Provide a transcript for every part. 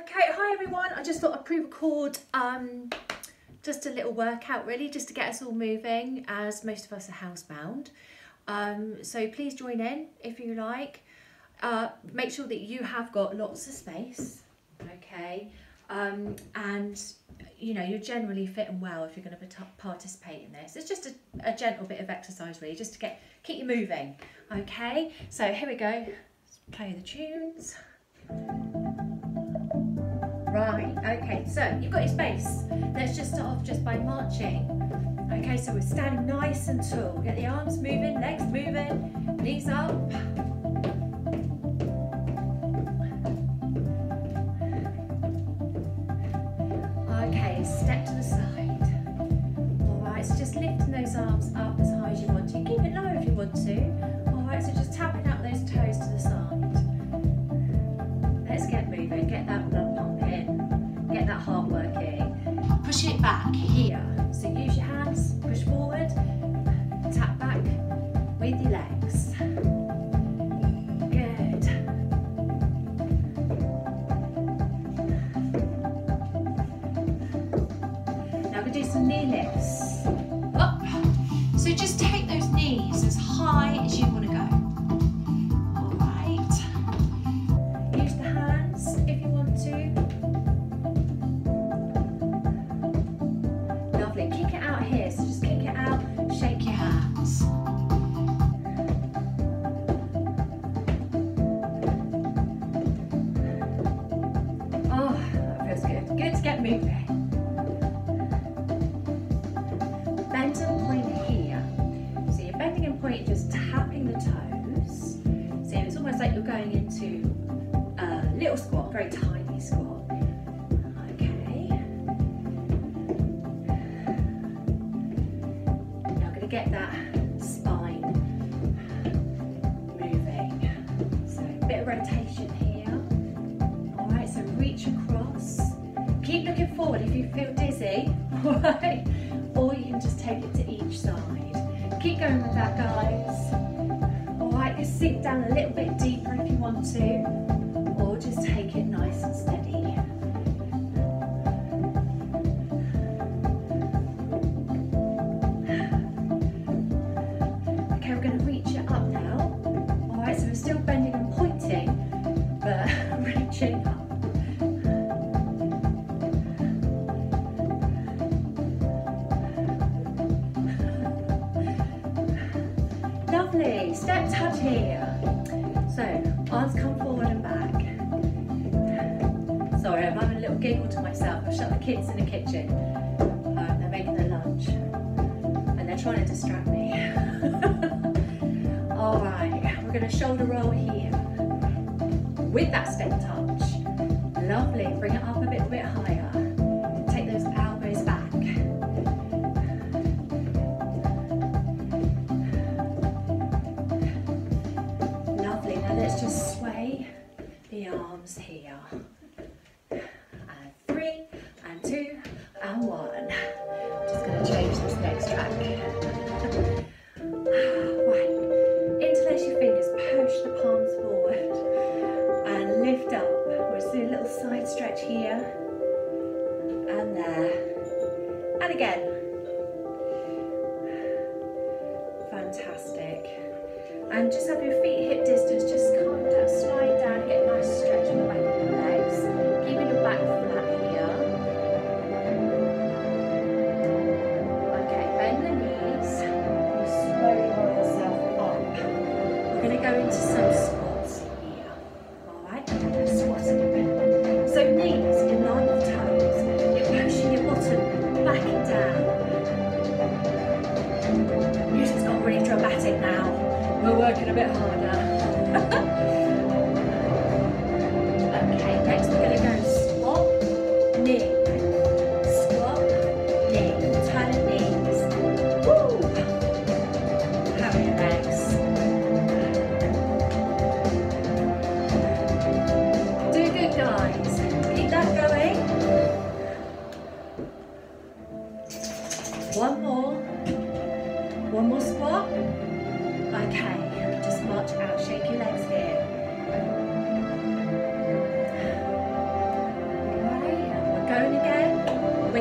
Okay, hi everyone. I just thought I'd pre-record just a little workout really, just to get us all moving, as most of us are housebound. So please join in if you like. Make sure that you have got lots of space, okay? And you know, you're generally fit and well if you're going to participate in this. It's just a gentle bit of exercise really, just to keep you moving, okay? So here we go. Let's play the tunes. Right, okay, so you've got your space. Let's just start off just by marching. Okay, so we're standing nice and tall. Get the arms moving, legs moving, knees up. Okay, step to the side. Alright, so just lifting those arms up as high as you want to. Keep it low if you want to. Alright, so just tapping out those toes to the side. Let's get moving, get that blood pumping, get that heart working. Push it back here. So use your hands, push forward, tap back with your legs. Good. Now we're going to do some knee lifts. Up. So just take those knees as high as you want to go. Kick it out here, so just kick it out, shake your hands. Oh, that feels good. Good to get moving. Bend and point here. So you're bending and pointing, just tapping the toes. So it's almost like you're going into a little squat, very tiny squat. Get that spine moving. So a bit of rotation here. Alright, so reach across. Keep looking forward if you feel dizzy. Alright, or you can just take it to each side. Keep going with that, guys. Alright, just sink down a little bit deeper if you want to, or just take it nice and steady. So we're still bending and pointing, but reaching up. Lovely, step touch here. So arms come forward and back. Sorry, I'm having a little giggle to myself. I've shut the kids in the kitchen. They're making their lunch and they're trying to distract me. Alright, we're going to shoulder roll here with that step touch. Lovely, bring it up a bit higher. Take those elbows back. Lovely, now let's just sway the arms here. And 3, and 2, and 1. Just going to change this next track. Right. Interlace your fingers, push the palms forward and lift up. We'll just do a little side stretch here and there and again. Fantastic. And just have your feet hip distance, just calm down, slide down, get a nice stretch on the back of your legs, keeping your back flat here. Okay, bend the knees, slowly roll yourself up. We're going to go into some squats here. Alright, squats. So knees in line with toes. You're pushing your bottom back and down. Music's got really dramatic now. We're working a bit harder.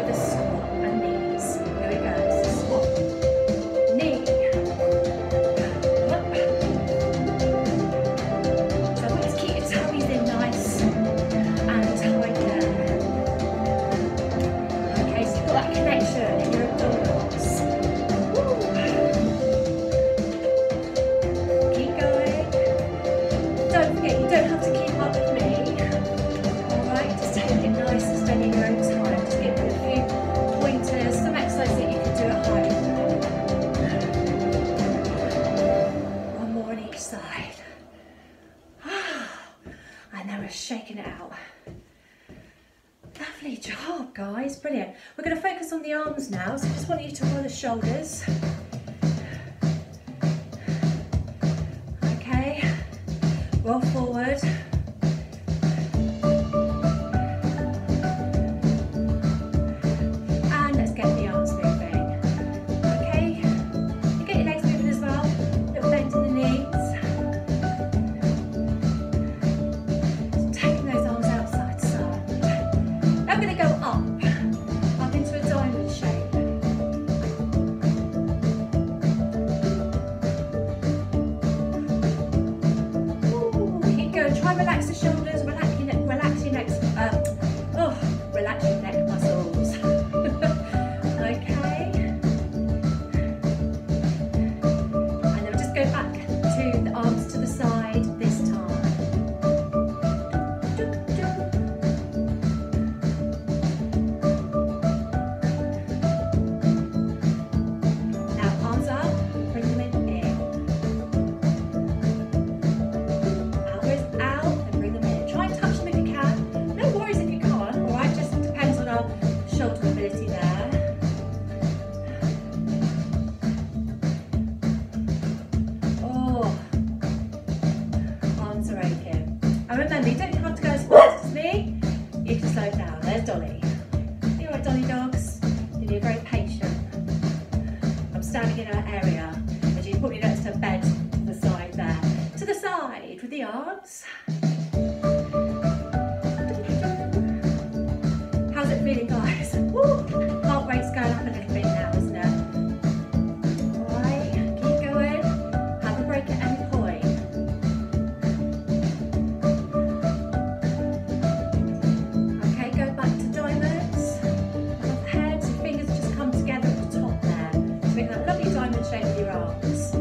the squat and knees. Here we go. So squat, knee, up. So I want you to keep your tummies in nice and tight there. Okay, so you've got that connection in your abdominals. Woo. Keep going. Don't forget, you don't have to keep up with me. Alright, just take it nice and steady in your own time. Just give me a few pointers, some exercises that you can do at home. One more on each side. And then we're shaking it out. Lovely job, guys, brilliant. We're going to focus on the arms now, so I just want you to roll the shoulders. Okay, roll forward. And let's get the arms moving. Okay, you get your legs moving as well, little bend in the knees. So taking those arms out side to side. Now I'm going to go up into a diamond shape. Ooh, keep going. Try and relax the shoulders, relax your neck, relax your neck muscles. Okay. And then we'll just go back to the arms to the side this time. Now arms up, bring them in. Elbows out and bring them in. Try and touch them if you can. No worries if you can't, alright? Just depends on our shoulder mobility there. Oh, arms are aching. And remember, you don't have to go as fast as me. You can slow down. There's Dolly. You alright, Dolly dogs? You're being very patient. I'm standing in her area, and she's probably next to her bed to the side there. To the side with the arms. How's it feeling, guys? Woo! Heart rate's going up a little bit now, isn't it? Alright, keep going. Have a break at any point. Okay, go back to diamonds. Above the head, so your fingers just come together at the top there. To make that lovely diamond shape with your arms.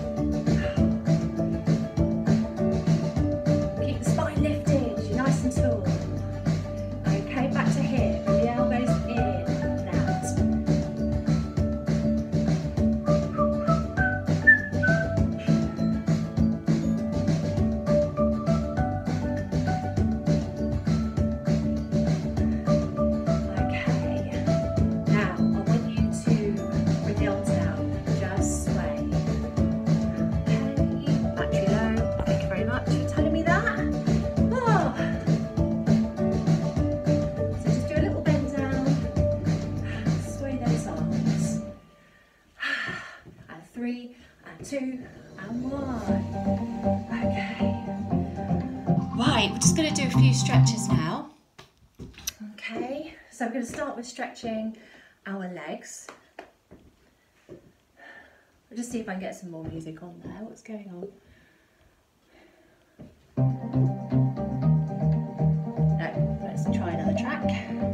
Keep the spine lifted, you're nice and tall. Okay, back to here, with the elbows in and out. Okay, now I want you to bring the arms down, just sway. Okay, battery low, thank you very much for telling me that. Oh. So just do a little bend down, sway those arms. And 3, and 2, and 1. Okay. Right, we're just going to do a few stretches now. Okay, so I'm going to start with stretching our legs. I'll just see if I can get some more music on there. What's going on? No, let's try another track.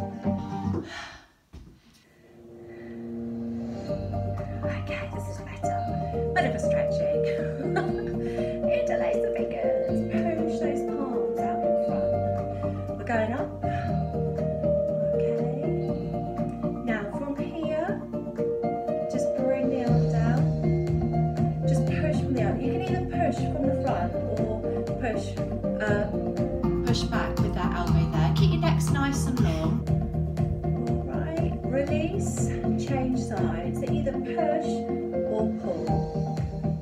Okay, this is better. Better for stretching. Interlace the fingers. Push those palms out in front. We're going up. Okay. Now from here, just bring the arm down. Just push from the arm. You can either push from the front or push back with that elbow there. Keep your necks nice and long. Alright, release, change sides. So either push or pull.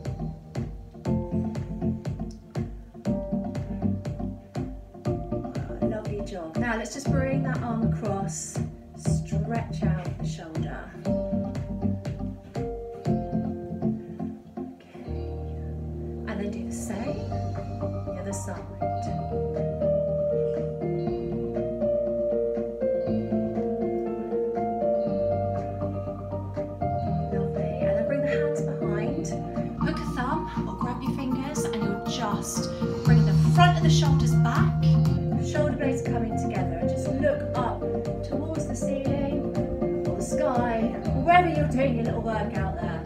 Oh, lovely job. Now let's just bring that arm across, stretch out the shoulder. Okay, and then do the same, the other side. the shoulders back, shoulder blades coming together, and just look up towards the ceiling or the sky, or wherever you're doing your little workout there.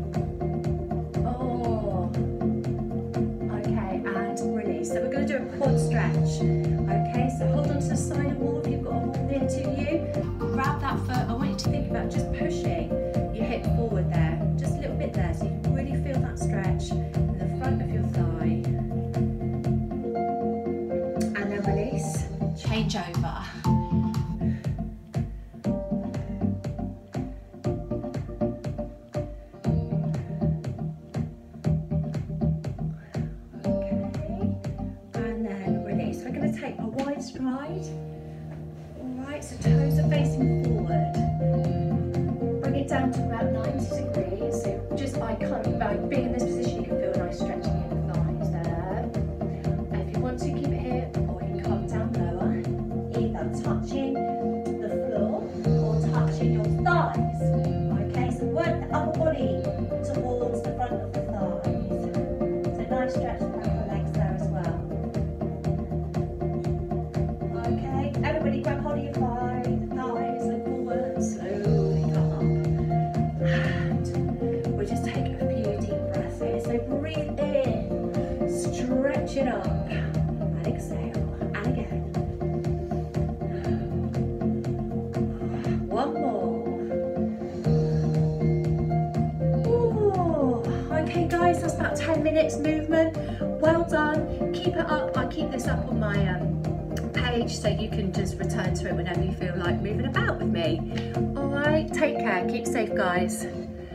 Oh, okay, and release. So we're going to do a quad stretch. Okay, so hold on to the side of the wall if you've got a wall near to you. Grab that foot. I want you to think about just pushing your hip forward there, just a little bit there, so you can really feel that stretch in the front of your thigh. And then release, change over. Stride. Alright, so toes are facing forward. Bring it down to about 90 degrees. So just by being in this position, you can feel a nice stretching in the thighs there. And if you want to, keep it here, or you can come down lower, either touching the floor or touching your thighs. Okay, so work the upper body towards the front of the thighs. So nice stretch the front of the legs there as well. Okay, everybody grab hold of your thighs, look forward, slowly come up. And we just take a few deep breaths here. So breathe in, stretch it up, and exhale, and again. One more. Ooh. Okay guys, that's about 10 minutes movement. Well done, keep it up. I keep this up on my page so you can just return to it whenever you feel like moving about with me. All right, take care, keep safe guys.